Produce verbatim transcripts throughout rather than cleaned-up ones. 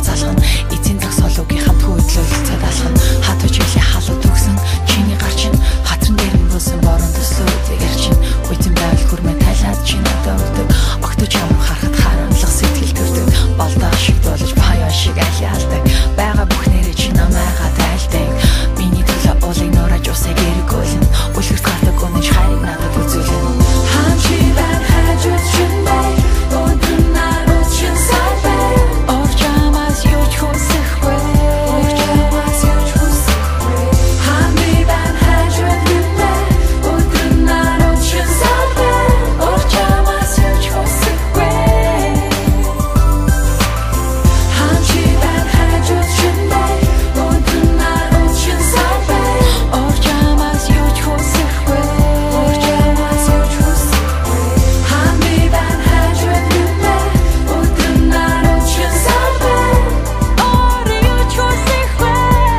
залхна эцийн зогсоолуугийн хамтгүй хөдлөлцөд алхна хат үжиглээ халууд өгсөн чиний гар чинь хатран дээр нь буусан борон төслөөд ярчин үйтэн байвал хүрмэ тайлаад чи надад өгдөг огтож ямар харахад харамлах сэтгэл төрдөг болдоо шиг дуулаж баяа шиг айлалдаг бага бүхнэрээ чи намайгаа тайлдаг миний төлөө уулын нуураж усыг эргүүлэн үлгэрт гардаг өнөж хайрыг надад үзүүлэн хаан чи байна хайж үчин бай өндөр нарууд чин сайбай орчамаас юуч хүсэхгүй орчамаас юуч хүсэхгүй хаан би байна хайж үчин бай өндөр нарууд чин сайбай орчамаас юуч хүсэхгүй хаан чи байна хайж үчин бай өндөр нарууд чин сайбай орчамаас юуч хүсэхгүй орчамаас юуч хүсэхгүй хаан би байна хайж үчин бай өндөр нарууд чин сайбай ор юуч хүсэхгүй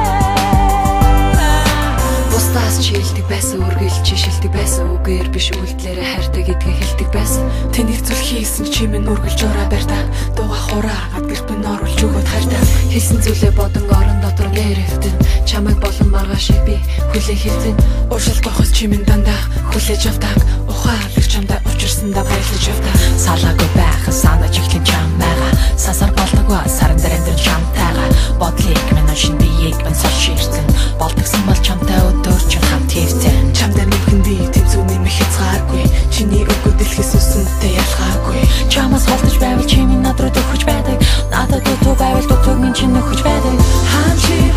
бусдаас чи хэлдэг байсан үргэлж чи шилдэг байсан үгээр биш үйлдэлээрээ хайртай гэдгийг хэлдэг байсан тэнийг зүйл хийсэн чи минь үргэлж ураа барьдаг дууга хураагаад гэрт минь оруулж өгöd хайртай хэлсэн зүйлээ бодон орон дотор нэрвтэн чамайг болон маргааш шиг би хүлээн хэлтэн уушил гохол чи минь дандаа хүлээж авдаг ухаан алгч чамдаа учирсандаа баярлаж явдаг салаагүй байхын санаж ихлэн чамайгаа сасар болдоггүй саран дээр амьдрал чамтайгаа бодлыг минь шин биеийг бэн сол ширтэн болдогсон бол чамтай өдөр чин хамт хийвтэн чамдаа нүхэндий тэнцүү нэмэх хязгааргүй чиний өгөө дэлхийс өссөнтэй ялгаагүй чамаас холдож байвал чи минь над руу төгөж байдаг надад дутуу байвал дутууг минь чи нөхөж байдаг хаан чи